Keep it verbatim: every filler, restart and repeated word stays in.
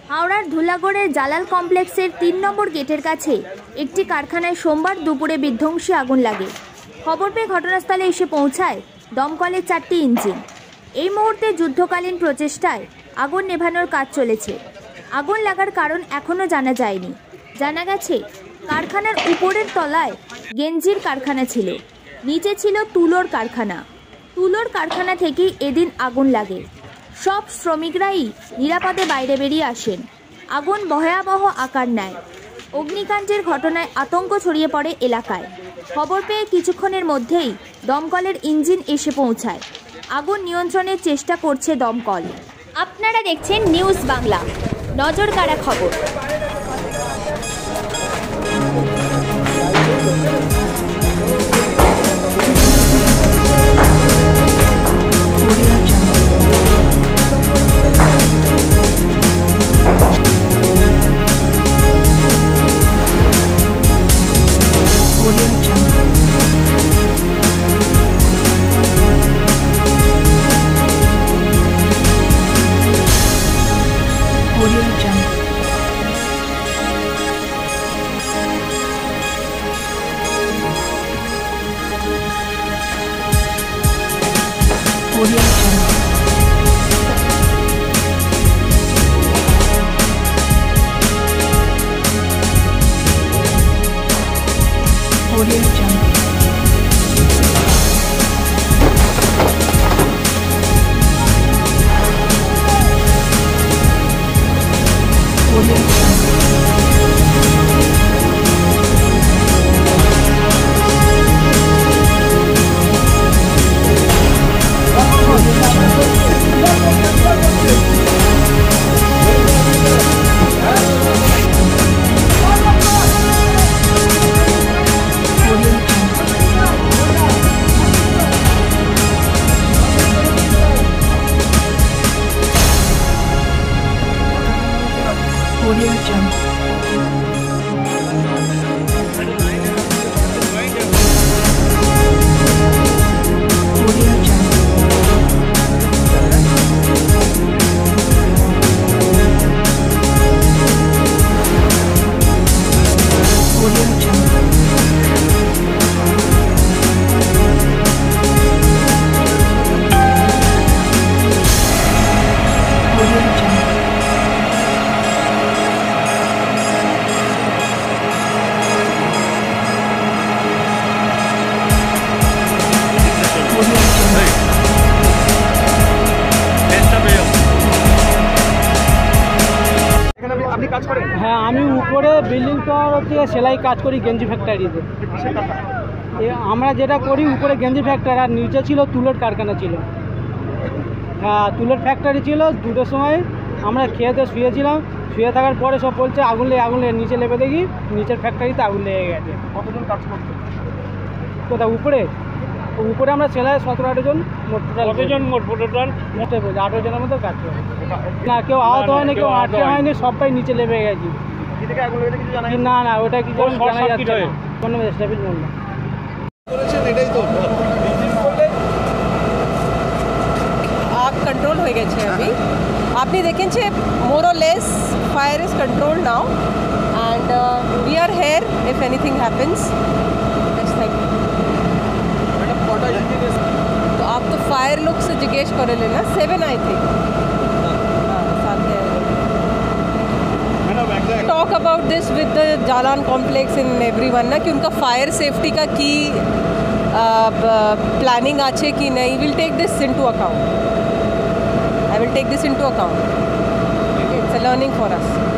হাওড়ার ধুলাগড়ের জালাল কমপ্লেক্সের তিন নম্বর গেটের কাছে একটি কারখানায় সোমবার দুপুরে বিধ্বংসী আগুন লাগে। খবর পেয়ে ঘটনাস্থলে এসে পৌঁছায় দমকলের চারটি ইঞ্জিন। এই মুহূর্তে যুদ্ধকালীন প্রচেষ্টায় আগুন নেভানোর কাজ চলেছে। আগুন লাগার কারণ এখনও জানা যায়নি। জানা গেছে কারখানার উপরের তলায় গেঞ্জির কারখানা ছিল, নিচে ছিল তুলোর কারখানা। তুলোর কারখানা থেকেই এদিন আগুন লাগে। সব শ্রমিকরাই নিরাপদে বাইরে বেরিয়ে আসেন। আগুন ভয়াবহ আকার নেয়। অগ্নিকাণ্ডের ঘটনায় আতঙ্ক ছড়িয়ে পড়ে এলাকায়। খবর পেয়ে কিছুক্ষণের মধ্যেই দমকলের ইঞ্জিন এসে পৌঁছায়। আগুন নিয়ন্ত্রণের চেষ্টা করছে দমকল। আপনারা দেখছেন নিউজ বাংলা, নজর কাড়া খবর। হ্যাঁ, আমি উপরে বিল্ডিংটা হচ্ছে সেলাই কাজ করি গেঞ্জি ফ্যাক্টরিতে। আমরা যেটা করি উপরে গেঞ্জি ফ্যাক্টরি আর নিচে ছিল তুলোর কারখানা ছিল। হ্যাঁ, তুলোর ফ্যাক্টরি ছিল। দুটোর সময় আমরা খেয়েতে শুয়েছিলাম। শুয়ে থাকার পরে সব বলছে আগুন লেগে আগুন লেগে নিচে লেবে দেখি নিচের ফ্যাক্টরিতে আগুন লেগে গেছে। কতজন কাজ করছে? কোথাও উপরে উপরে আমরা সেলাই সতেরো আঠেরো জন মোট টোটাল। কতজন মোট টোটাল? মোটে বলছি আঠেরো জনের মতো কাজ করে। না, কেউ আহত হয়নি, কেউ আটকে হয়নি, সবটাই নিচে লেবে গেছি। না না ওটা কি জানা যাচ্ছে না। কোনো স্টেবিল বলল এটাই তো आग कंट्रोल हो गए अभी आपने देखें more or less fire is control now and we are here if anything happens. तो आप तो फायर लोग से जिज्ञेस कर लेना। Seven I think talk about this with the Jalan complex in everyone ना कि उनका फायर सेफ्टी का की प्लानिंग आछे कि नहीं। Will take this into account. I will take this into account. It's a learning for us.